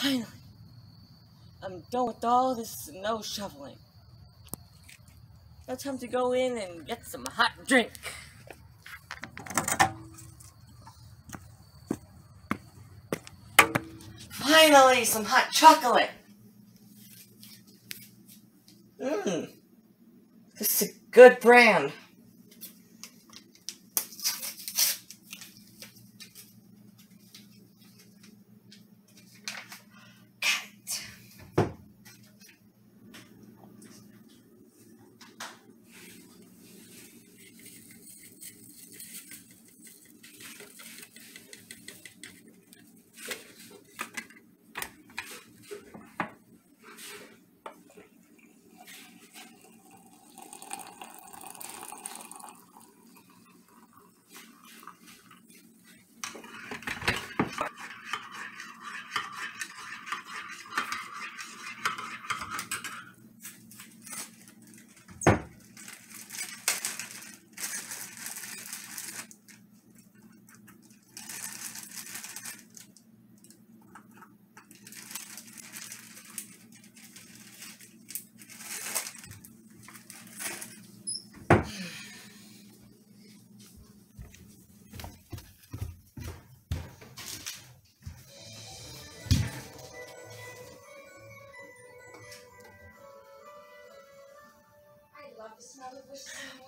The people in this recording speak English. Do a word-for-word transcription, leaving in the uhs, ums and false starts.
Finally, I'm done with all this snow shoveling. Now time to go in and get some hot drink. Finally, some hot chocolate. Mmm, this is a good brand. I love the smell of whiskey.